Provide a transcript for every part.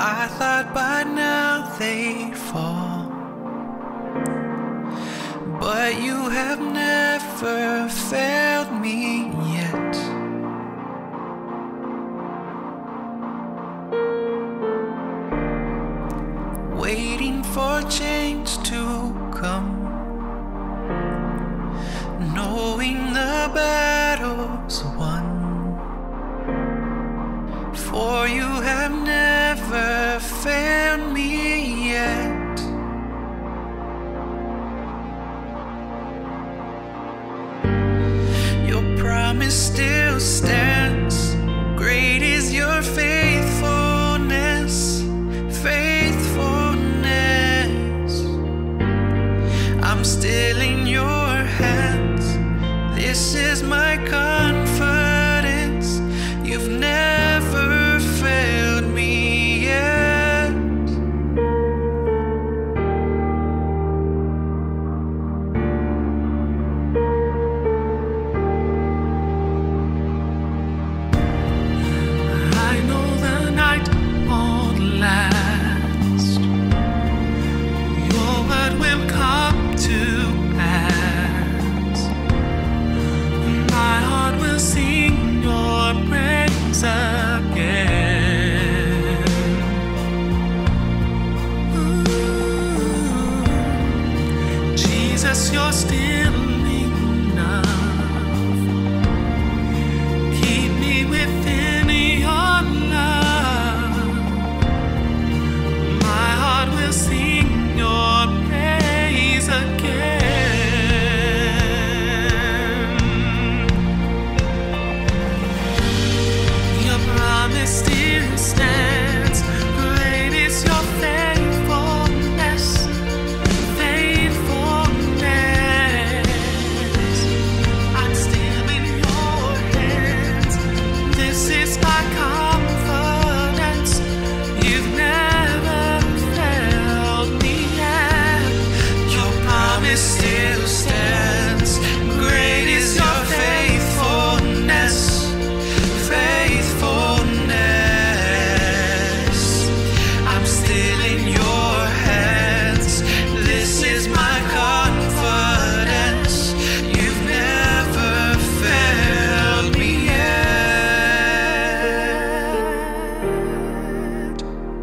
I thought by now they'd fall, but you have never failed me yet. Waiting for change to come, knowing the battle's won, for you have never failed me yet. Your promise still stands. Great is your faithfulness, faithfulness. I'm still in your hands. This is my confidence. You've never failed me yet. I know the night won't last. Your word will come to pass. My heart will sing your praise again. Ooh, Jesus, you're still enough. Keep me within your love. My heart will sing your praise again. Your promise still stands. Great is your faithfulness, faithfulness. I'm still in your hands. This is my confidence. You've never failed me yet. Your promise still stands. Great is your faithfulness, faithfulness. I'm still in your hands. This is my confidence. You've never failed me yet.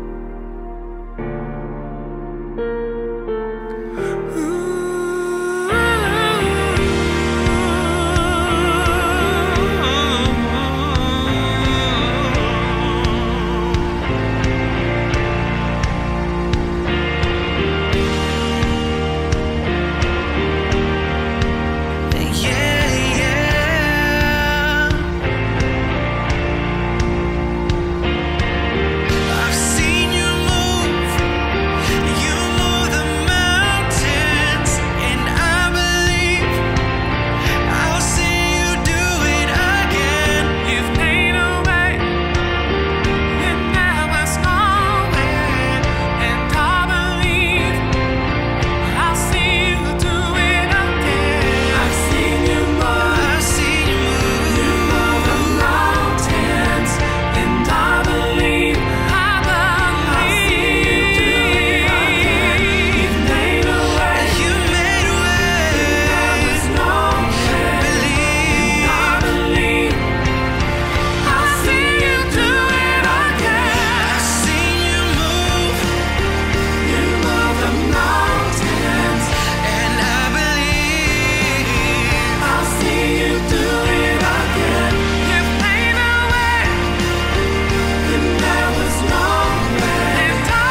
I've seen you move. You move the mountains, and I believe I'll see you do it again. You've made a way when there was no way, and I believe I'll see you do it again. I've seen you move. I've seen you move. You move the mountains, and I believe I'll see you do it again. You've made a way. You made a way. There was no way. Believe. I believe I'll see you do it again. I've seen you move. You move the mountains, and I believe I'll see you do it again. You've made a way when there was no way, and I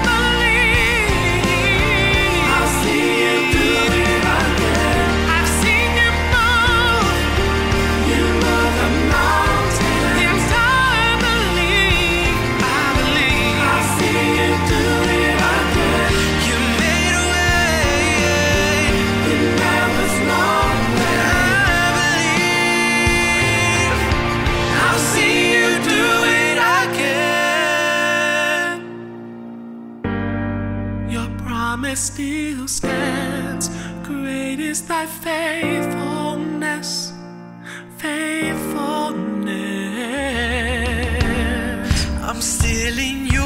believe I'll see you do it again. I've seen you move. You move the mountains, and I believe I'll see you do it again. You made a way when there was no way. I believe I'll see you do it again. Your promise still stands. Great is thy faithfulness, faithfulness. I'm still in your